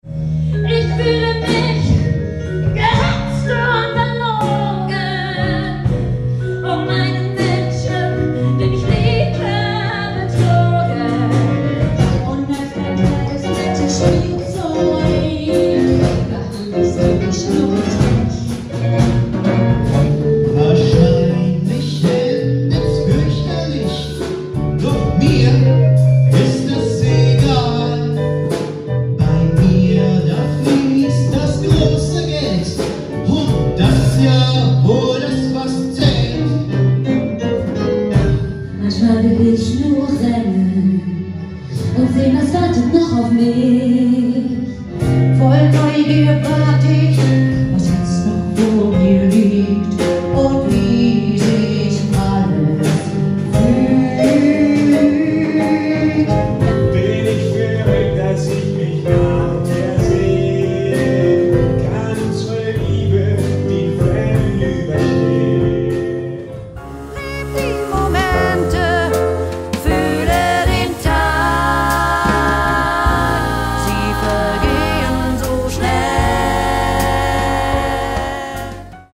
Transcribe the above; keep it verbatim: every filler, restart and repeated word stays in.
Ich fühle mich gehetzt und verlogen, um einen Menschen, den ich liebe, betrogen. Und das Wetter des Menschen spielt.